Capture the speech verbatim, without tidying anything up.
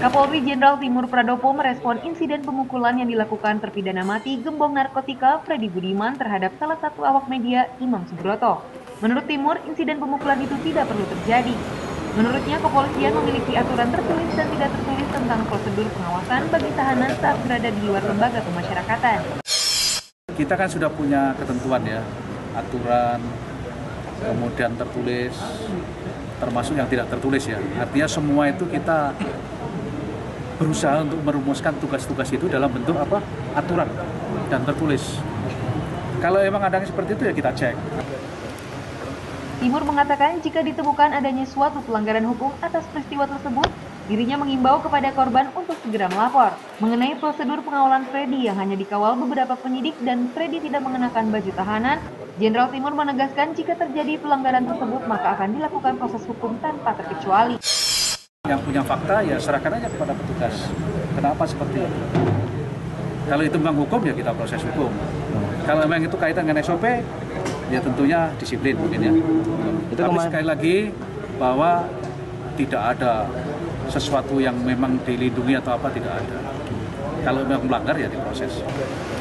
Kapolri Jenderal Timur Pradopo merespon insiden pemukulan yang dilakukan terpidana mati gembong narkotika Freddy Budiman terhadap salah satu awak media, Imam Subroto. Menurut Timur, insiden pemukulan itu tidak perlu terjadi. Menurutnya, kepolisian memiliki aturan tertulis dan tidak tertulis tentang prosedur pengawasan bagi tahanan saat berada di luar lembaga pemasyarakatan. Kita kan sudah punya ketentuan ya, aturan, kemudian tertulis, termasuk yang tidak tertulis ya. Artinya semua itu kita berusaha untuk merumuskan tugas-tugas itu dalam bentuk apa? Aturan dan tertulis. Kalau emang ada yang seperti itu ya kita cek. Timur mengatakan jika ditemukan adanya suatu pelanggaran hukum atas peristiwa tersebut, dirinya mengimbau kepada korban untuk segera melapor. Mengenai prosedur pengawalan Freddy yang hanya dikawal beberapa penyidik dan Freddy tidak mengenakan baju tahanan, Jenderal Timur menegaskan jika terjadi pelanggaran tersebut maka akan dilakukan proses hukum tanpa terkecuali. Yang punya fakta ya serahkan aja kepada petugas. Kenapa seperti itu? Kalau itu memang hukum ya kita proses hukum. Kalau memang itu kaitan dengan S O P ya tentunya disiplin mungkin ya. Itu Tapi kemarin... sekali lagi bahwa tidak ada sesuatu yang memang dilindungi atau apa, tidak ada. Kalau memang melanggar ya diproses.